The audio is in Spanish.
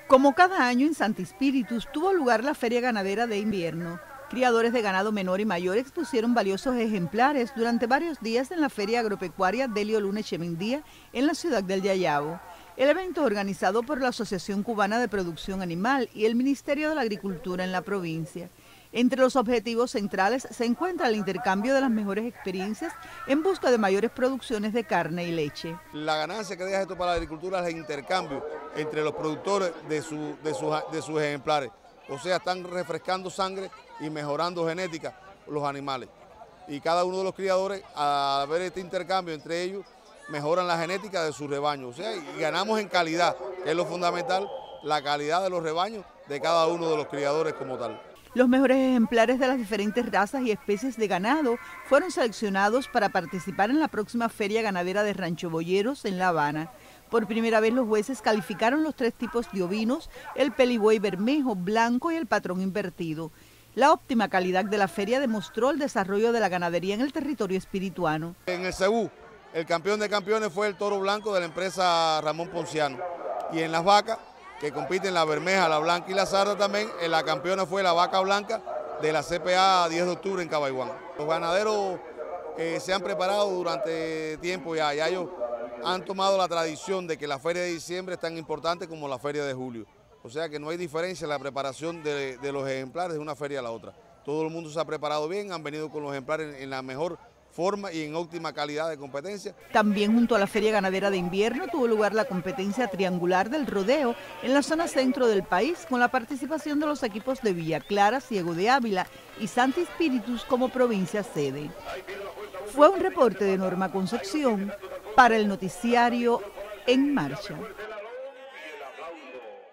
Como cada año en Santi Spíritus tuvo lugar la Feria Ganadera de Invierno. Criadores de ganado menor y mayor expusieron valiosos ejemplares durante varios días en la Feria Agropecuaria Delio Luna Echemendía en la ciudad del Yayabo. El evento organizado por la Asociación Cubana de Producción Animal y el Ministerio de la Agricultura en la provincia. Entre los objetivos centrales se encuentra el intercambio de las mejores experiencias en busca de mayores producciones de carne y leche. La ganancia que deja esto para la agricultura es el intercambio entre los productores de sus ejemplares. O sea, están refrescando sangre y mejorando genética los animales. Y cada uno de los criadores, al ver este intercambio entre ellos, mejoran la genética de su rebaño. O sea, y ganamos en calidad, que es lo fundamental, la calidad de los rebaños de cada uno de los criadores como tal. Los mejores ejemplares de las diferentes razas y especies de ganado fueron seleccionados para participar en la próxima Feria Ganadera de Rancho Boyeros en La Habana. Por primera vez los jueces calificaron los 3 tipos de ovinos, el peligüey bermejo, blanco y el patrón invertido. La óptima calidad de la feria demostró el desarrollo de la ganadería en el territorio espirituano. En el Cebú, el campeón de campeones fue el toro blanco de la empresa Ramón Ponciano. Y en las vacas, que compiten la bermeja, la blanca y la sarda también, la campeona fue la vaca blanca de la CPA 10 de octubre en Cabaiguán. Los ganaderos se han preparado durante tiempo ya ellos han tomado la tradición de que la feria de diciembre es tan importante como la feria de julio. O sea que no hay diferencia en la preparación de los ejemplares de una feria a la otra. Todo el mundo se ha preparado bien, han venido con los ejemplares en la mejor forma y en óptima calidad de competencia. También junto a la Feria Ganadera de Invierno tuvo lugar la competencia triangular del rodeo en la zona centro del país con la participación de los equipos de Villa Clara, Ciego de Ávila y Santi Spíritus como provincia sede. Fue un reporte de Norma Concepción para el noticiario En Marcha.